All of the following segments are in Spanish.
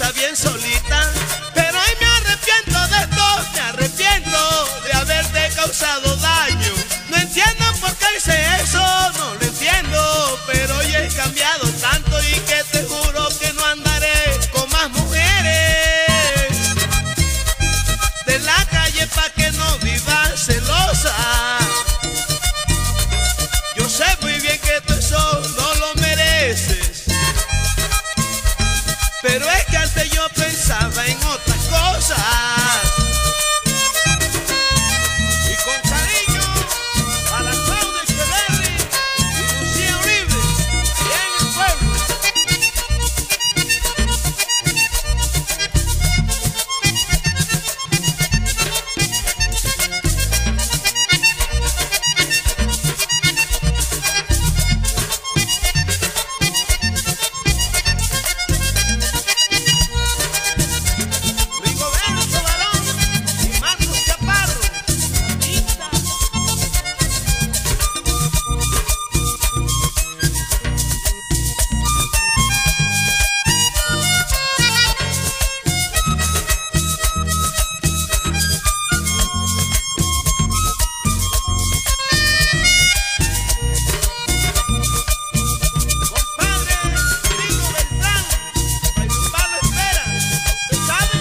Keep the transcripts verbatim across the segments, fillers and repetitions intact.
casa bien solita. Pero hoy me arrepiento de esto, me arrepiento de haberte causado daño. No entiendo por qué hice eso, no lo entiendo, pero hoy he cambiado tanto y que te juro que no andaré con más mujeres de la calle pa' que no vivas celosa. Yo sé muy bien que tú eso no lo mereces, pero es que antes yo pensaba en otras cosas. Y con cariño a la Claudia Echeverri y Lucía Uribe, y en el pueblo. Rigoberto Barón y Marcos Chaparro. Lista. Compadre Rico Beltrán, hay un palo espera, ¿usted sabe?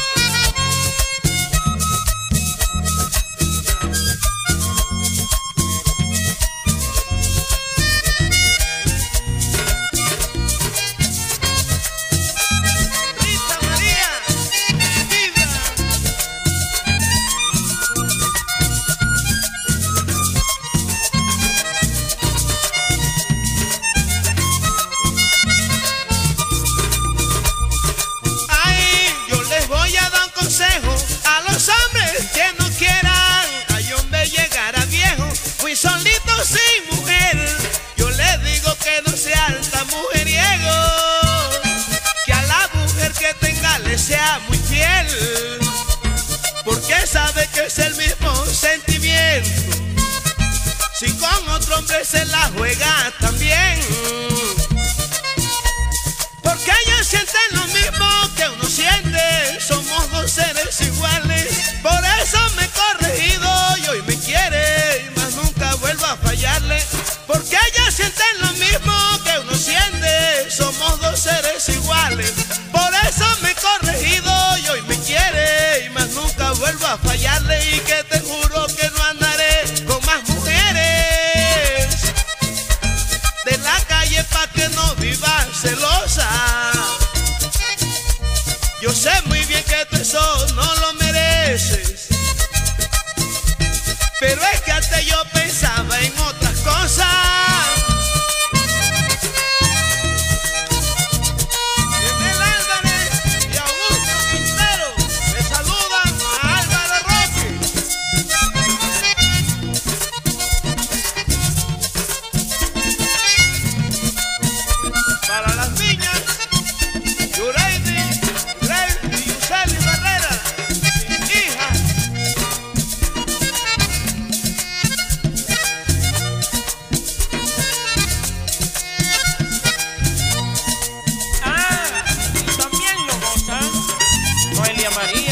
Rita María, viva. Ay, yo les voy a dar un consejo a los hombres que no quieran ay hombre llegar a viejo muy solito sin mujer. Yo les digo que no sea tan mujeriego, que a la mujer que tenga le sea muy fiel, porque sabe que es el mismo sentimiento. Si con otro hombre se la juega también, porque ellos sienten lo mismo que uno siente. Somos dos seres iguales, por eso me he corregido y hoy me quiere y más nunca vuelvo a fallarle. Porque ellos sienten lo mismo que uno siente. Somos dos seres iguales, por eso me he corregido y hoy me quiere y más nunca vuelvo a fallarle. Y que te juro que no andaré con más mujeres de la calle pa' que no vivas celosa. Yo sé muy bien que tú eso no lo mereces, pero es que antes yo pensaba en otras cosas. Leonel Álvarez y Augusto Quintero le saludan a Álvaro Roque. Para las niñas, Yureidi, Grey y Yuseli Barrera, hija. Ah, y también lo gozan Noelia María.